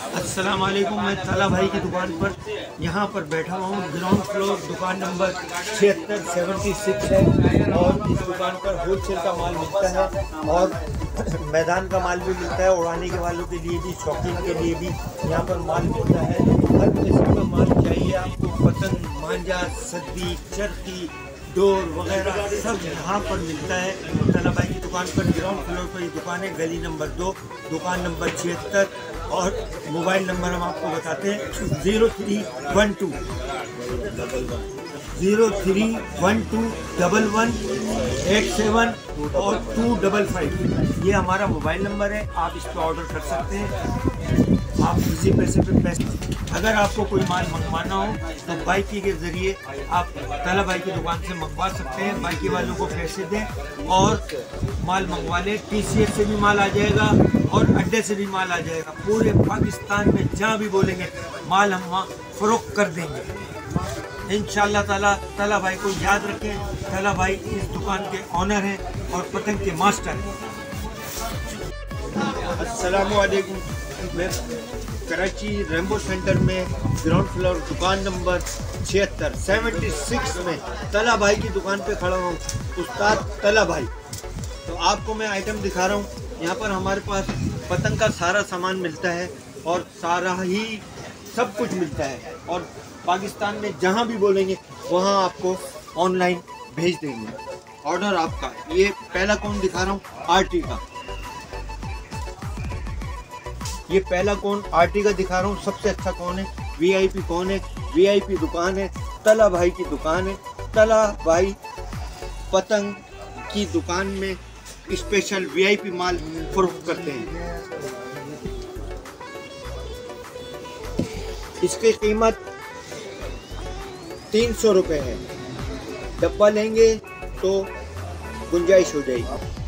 अस्सलाम वालेकुम। मैं तला भाई की दुकान पर यहाँ पर बैठा हुआ हूँ। ग्राउंड फ्लोर दुकान नंबर 76 है और इस दुकान पर होलसेल का माल मिलता है और मैदान का माल भी मिलता है। उड़ाने के वालों के लिए भी, शौकीन के लिए भी यहाँ पर माल मिलता है। हर किस्म का माल चाहिए आपको, पतंग, मांझा, सद्दी, चरखी, डोर वगैरह सब यहाँ पर मिलता है। तला भाई की दुकान पर ग्राउंड फ्लोर पर ये दुकान है, गली नंबर 2, दुकान नंबर 76 और मोबाइल नंबर हम आपको बताते हैं 03121187 और 255। ये हमारा मोबाइल नंबर है, आप इस पर ऑर्डर कर सकते हैं। आप उसी पैसे पे अगर आपको कोई माल मंगवाना हो तो बाइकी के ज़रिए आप तला भाई की दुकान से मंगवा सकते हैं। बाइकी वालों को पैसे दें और माल मंगवा लें। TCS से भी माल आ जाएगा और अड्डे से भी माल आ जाएगा। पूरे पाकिस्तान में जहाँ भी बोलेंगे माल हम वहाँ फ़रोख्त कर देंगे इंशाअल्लाह ताला। तला भाई को याद रखें, तला भाई इस दुकान के ऑनर हैं और पतंग के मास्टर हैं। अस्सलामु अलैकुम। मैं कराची रेम्बो सेंटर में ग्राउंड फ्लोर दुकान नंबर 76 में तला भाई की दुकान पे खड़ा हूँ, उस्ताद तला भाई। तो आपको मैं आइटम दिखा रहा हूँ। यहाँ पर हमारे पास पतंग का सारा सामान मिलता है और सारा ही सब कुछ मिलता है और पाकिस्तान में जहाँ भी बोलेंगे वहाँ आपको ऑनलाइन भेज देंगे। ऑर्डर आपका। ये पहला कौन दिखा रहा हूँ, RT का। ये पहला कौन RT का दिखा रहा हूँ। सबसे अच्छा कौन है, VIP कौन है। VIP दुकान है, तला भाई की दुकान है। तला भाई पतंग की दुकान में स्पेशल VIP माल फरोख्त करते हैं। इसकी कीमत 300 रुपये है। डब्बा लेंगे तो गुंजाइश हो जाएगी।